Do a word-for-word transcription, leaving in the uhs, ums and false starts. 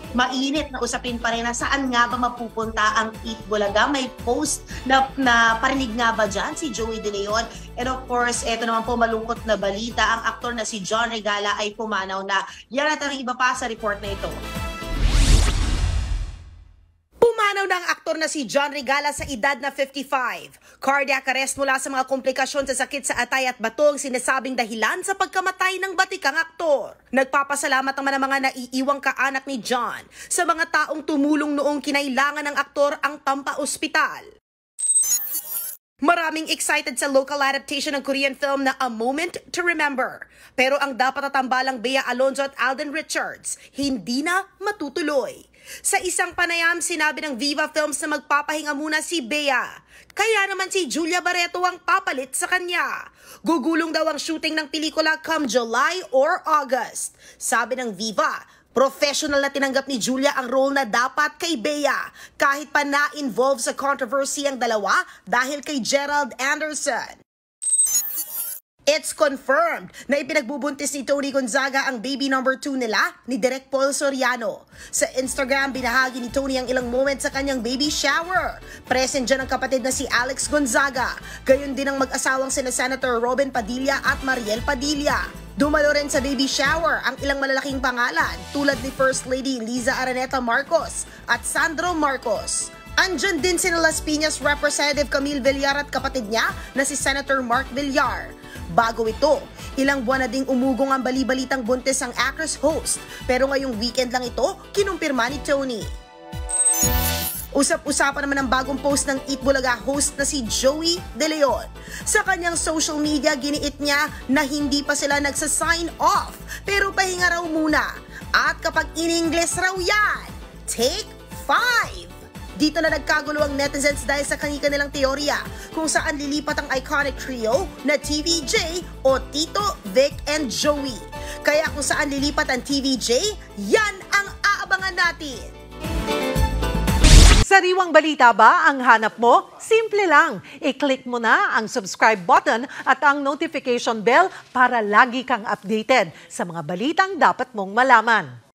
mainit na usapin pa rin na saan nga ba mapupunta ang Eat Bulaga. May post na, na parinig nga ba dyan si Joey De Leon? And of course, eto naman po malungkot na balita. Ang aktor na si John Regala ay pumanaw na. Yan at ang iba pa sa report na ito. Pumanaw na ang aktor na si John Regala sa edad na fifty-five. Cardiac arrest mula sa mga komplikasyon sa sakit sa atay at bato ang sinasabing dahilan sa pagkamatay ng batikang aktor. Nagpapasalamat naman ang mga naiiwang kaanak ni John sa mga taong tumulong noong kinailangan ng aktor ang pampa-ospital. Maraming excited sa local adaptation ng Korean film na A Moment to Remember. Pero ang dapat natambalang Bea Alonzo at Alden Richards, hindi na matutuloy. Sa isang panayam, sinabi ng Viva Films na magpapahinga muna si Bea. Kaya naman si Julia Barreto ang papalit sa kanya. Gugulong daw ang shooting ng pelikula come July or August. Sabi ng Viva, professional na tinanggap ni Julia ang role na dapat kay Bea, kahit pa na-involve sa controversy ang dalawa dahil kay Gerald Anderson. It's confirmed na ipinagbubuntis ni Tony Gonzaga ang baby number two nila ni Direk Paul Soriano. Sa Instagram, binahagi ni Tony ang ilang moments sa kanyang baby shower. Present dyan ang kapatid na si Alex Gonzaga. Gayon din ang mag-asawang sina Senator Robin Padilla at Mariel Padilla. Dumalo rin sa baby shower ang ilang malalaking pangalan tulad ni First Lady Liza Araneta Marcos at Sandro Marcos. Andyan din si Las Piñas Representative Camille Villar at kapatid niya na si Senator Mark Villar. Bago ito, ilang buwan na ding umugong ang bali-balitang buntis ang actress host, pero ngayong weekend lang ito, kinumpirma ni Tony. Usap-usapan naman ang bagong post ng Eat Bulaga host na si Joey De Leon. Sa kanyang social media, giniit niya na hindi pa sila nagsa-sign off, pero pahinga raw muna. At kapag in-English raw yan, take five! Dito na nagkagulo ang netizens dahil sa kani-kanilang teorya kung saan lilipat ang iconic trio na T V J o Tito, Vic, and Joey. Kaya kung saan lilipat ang T V J, yan ang aabangan natin. Sariwang balita ba ang hanap mo? Simple lang. I-click mo na ang subscribe button at ang notification bell para lagi kang updated sa mga balitang dapat mong malaman.